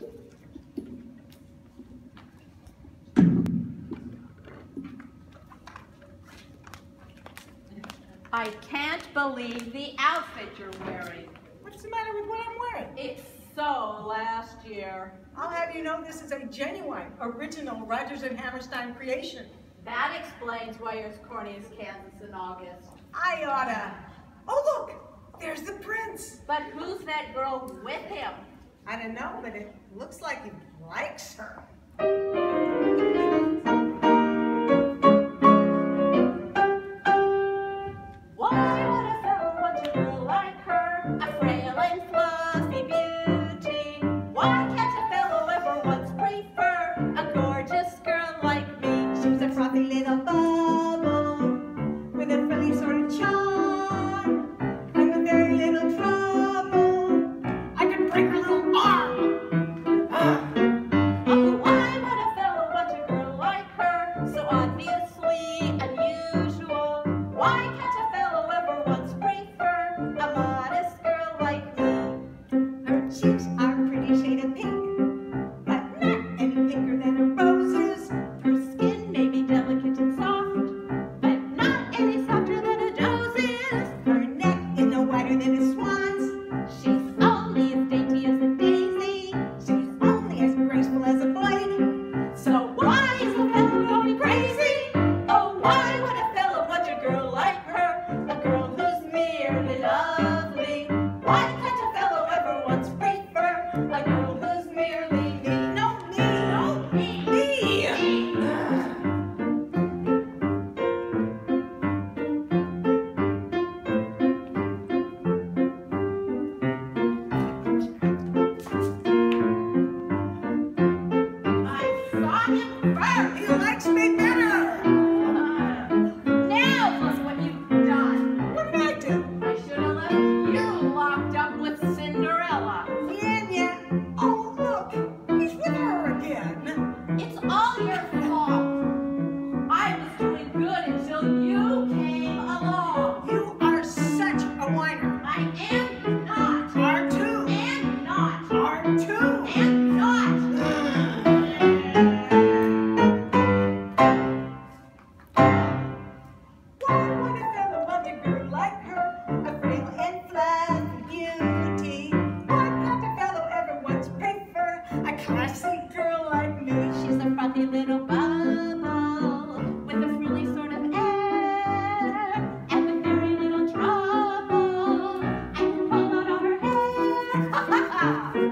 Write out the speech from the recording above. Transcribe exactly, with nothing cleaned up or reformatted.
I can't believe the outfit you're wearing. What's the matter with what I'm wearing? It's so last year. I'll have you know this is a genuine, original Rodgers and Hammerstein creation. That explains why you're as corny as Kansas in August. I oughta. Oh look, there's the prince. But who's that girl with him? I don't know, but it looks like he likes her. Cinderella. Yeah, yeah. Oh, look, he's with her again. It's all your fault. I was doing good until you came along. You are such a whiner. I am not. Are too. And not. Are too. And not. Why would a fellow want a girl like her? A frail and fluffy beauty. Why can't a fellow ever once prefer a classy girl like me? She's a frothy little bubble with a frilly sort of air and with very little trouble. I can pull out all her hair. Ha ha ha!